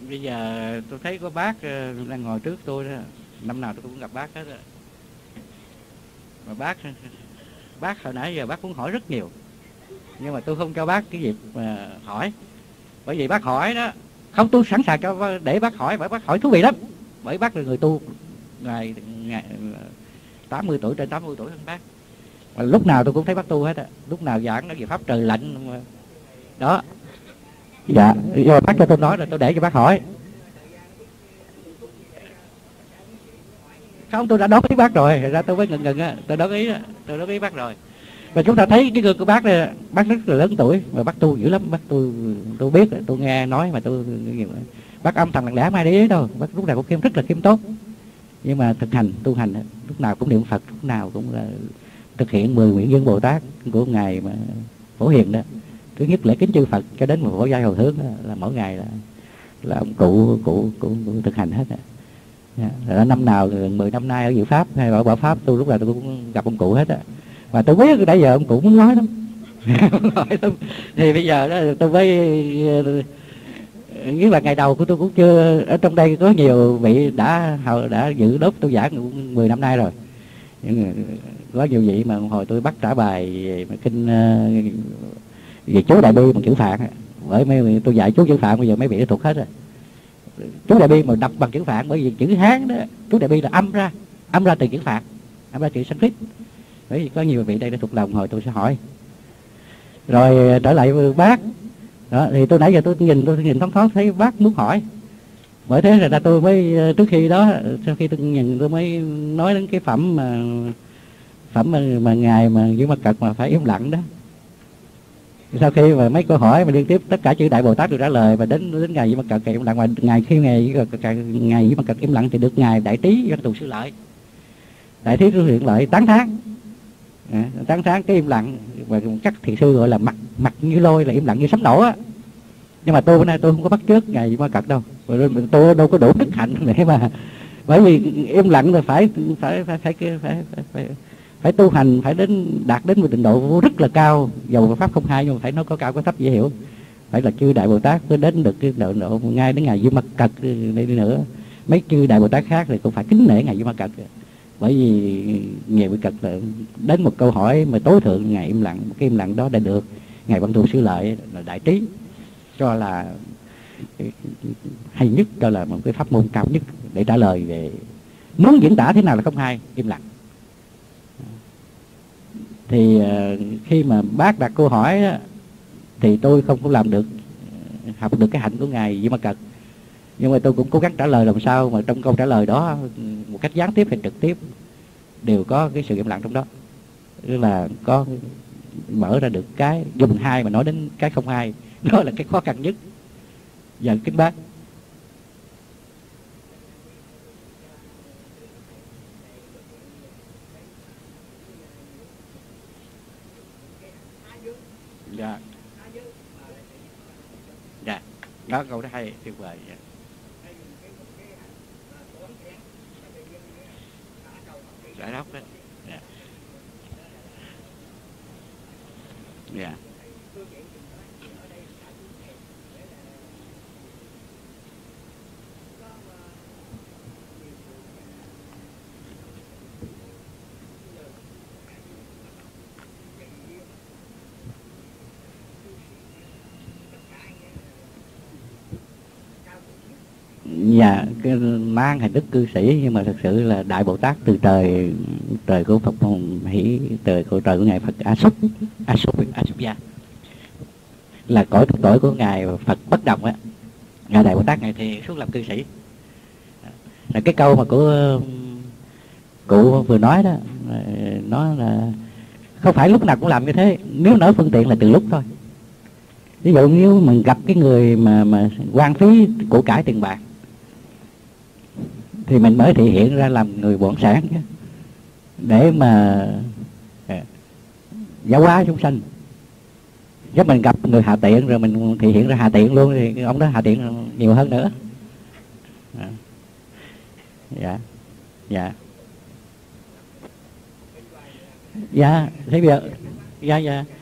Bây giờ tôi thấy có bác đang ngồi trước tôi đó, năm nào tôi cũng gặp bác hết á. Mà bác hồi nãy giờ bác cũng hỏi rất nhiều, nhưng mà tôi không cho bác cái dịp mà hỏi. Bởi vì bác hỏi đó, không, tôi sẵn sàng cho để bác hỏi, bởi bác hỏi thú vị lắm. Bởi bác là người tu, ngày 80 tuổi, trên 80 tuổi hơn bác. Mà lúc nào tôi cũng thấy bác tu hết á, lúc nào giảng nói về pháp trời lạnh đó. Dạ, do bác cho tôi nói là tôi để cho bác hỏi. Không, tôi đã đón ý bác rồi, ra tôi mới ngừng á, tôi đón ý đó, tôi đón ý bác rồi. Và chúng ta thấy cái gương của bác này, bác rất là lớn tuổi mà bác tu dữ lắm. Bác tôi biết, tôi nghe nói mà tôi bác âm thầm lặng lẽ, không ai để ý đâu. Bác lúc nào cũng rất là khiêm tốn, nhưng mà thực hành tu hành lúc nào cũng niệm Phật, lúc nào cũng là thực hiện 10 nguyện dân Bồ Tát của ngài mà Phổ Hiền đó. Thứ nhất lễ kính chư Phật cho đến một Phổ Giai Hồi Hướng đó, là mỗi ngày là ông cụ thực hành hết. Là năm nào 10 năm nay ở Diệu Pháp hay ở Bảo Pháp, tôi lúc nào tôi cũng gặp ông cụ hết á. Và tôi biết nãy giờ ông cụ muốn nói lắm. Thì bây giờ đó tôi mới nghĩa là ngày đầu của tôi cũng chưa ở trong đây, có nhiều vị đã dự đốt tôi giảng cũng 10 năm nay rồi. Có nhiều vị mà hồi tôi bắt trả bài về kinh về chú Đại Bi bằng chữ Phạn, bởi mấy tôi dạy chú chữ Phạn bây giờ mấy vị đã thuộc hết rồi. Chú Đại Bi mà đọc bằng chữ Phạn, bởi vì chữ Hán đó, chú Đại Bi là âm ra từ chữ Phạn, âm ra chữ Sanskrit. Bởi vì có nhiều vị đây đã thuộc lòng, hồi tôi sẽ hỏi. Rồi trở lại với bác đó, thì tôi nãy giờ tôi nhìn thoáng thoáng thấy bác muốn hỏi, bởi thế là tôi mới trước khi đó, sau khi tôi nhìn tôi mới nói đến cái phẩm mà ngài mà Giữ Ma Cật mà phải im lặng đó. Sau khi mà mấy câu hỏi mà liên tiếp tất cả chư Đại Bồ Tát được trả lời, và đến ngài Giữ Ma Cật im lặng, mà khi ngài Giữ Ma Cật im lặng thì được ngài Đại Trí Văn Thù Sư Lợi, Đại Trí Sư Hiện Lợi tán thán cái im lặng, và các thiền sư gọi là mặt như lôi, là im lặng như sấm nổ á. Nhưng mà tôi bữa nay tôi không có bắt chước ngài Giữ Ma Cật đâu, tôi đâu có đủ đức hạnh để mà, bởi vì im lặng là phải tu hành, phải đạt đến một trình độ rất là cao, dầu pháp không hai nhưng mà phải nó có cao có thấp dễ hiểu. Phải là chư Đại Bồ Tát mới đến được cái độ ngay đến ngài Giữ Ma Cật đi nữa. Mấy chư Đại Bồ Tát khác thì cũng phải kính nể ngài Giữ Ma Cật, bởi vì ngài Giữ Ma Cật là đến một câu hỏi mà tối thượng ngài im lặng, cái im lặng đó đã được ngài Văn Thù Sư Lợi là Đại Trí cho là hay nhất, cho là một cái pháp môn cao nhất để trả lời về muốn diễn tả thế nào là không hay, im lặng. Thì khi mà bác đặt câu hỏi đó, thì tôi không có làm được học được cái hạnh của ngài Giữ Ma Cật, nhưng mà tôi cũng cố gắng trả lời làm sao mà trong câu trả lời đó, một cách gián tiếp hay trực tiếp, đều có cái sự im lặng trong đó. Tức là có mở ra được cái dùng hai mà nói đến cái không hai, đó là cái khó khăn nhất. Giờ kính bác. Dạ, dạ, đó câu đó hay, tuyệt vời. Dạ. Giải đốc đó. Dạ. Dạ. Dạ, cái mang hình thức cư sĩ, nhưng mà thực sự là Đại Bồ Tát từ trời của Phật Hỷ, trời của ngài Phật Asupya, là cõi của ngài Phật Bất Đồng á. Ngài Đại Bồ Tát ngài thì xuống làm cư sĩ. Là cái câu mà của cụ vừa nói đó, nó là không phải lúc nào cũng làm như thế. Nếu nói phương tiện là từ lúc thôi. Ví dụ nếu mình gặp cái người mà hoang phí của cải tiền bạc, thì mình mới thể hiện ra làm người bổn sản để mà giáo hóa chúng sanh. Nếu mình gặp người hạ tiện rồi mình thể hiện ra hạ tiện luôn, thì ông đó hạ tiện nhiều hơn nữa. Dạ, dạ, dạ. Thế bây giờ dạ, dạ.